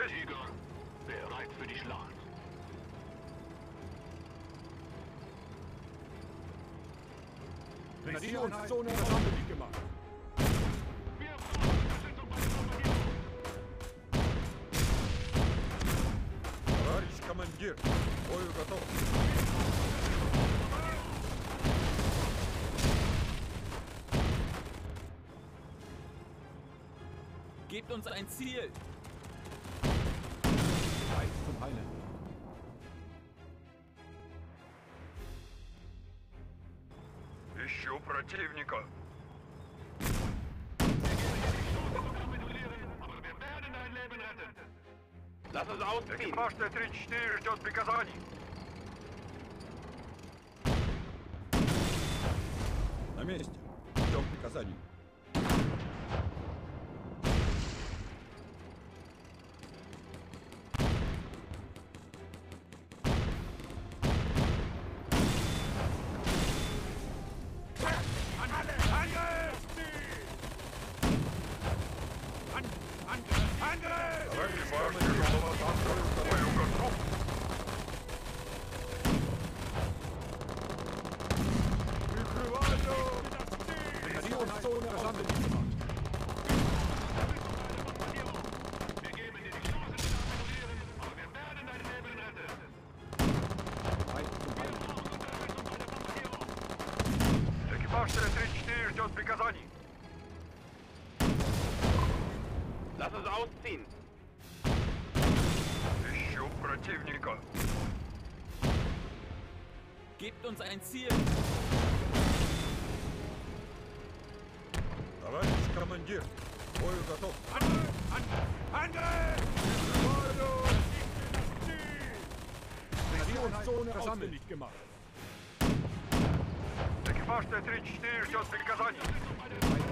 Sieger, bereit für die Schlacht. Missionszone versammelt gemacht. Wir brauchen Unterstützung bei der Bombardierung. Товарищ командир, бою готов. Gebt uns ein Ziel! Bereit zum Heilen. Ищу противника. Aber wir werden dein Leben retten. Lass uns ausziehen! Экипаж Т-34 ждет приказаний. На месте. Ждем приказаний. Экипаж тяжелого танка к бою готов. Missionszone versammelt gemacht. Wir geben dir die Chance, dich zu annullieren, aber wir werden dein Leben retten. Bereit zum Wir Heilen. brauchen Unterstützung bei der Bombardierung. Экипаж Т-34 ждет приказаний. Lass uns ausziehen! Ищу противника. Gebt uns ein Ziel! Товарищ командир, бою готов. Missionszone versammelt gemacht. Экипаж Т-34 ждет приказаний. Bereit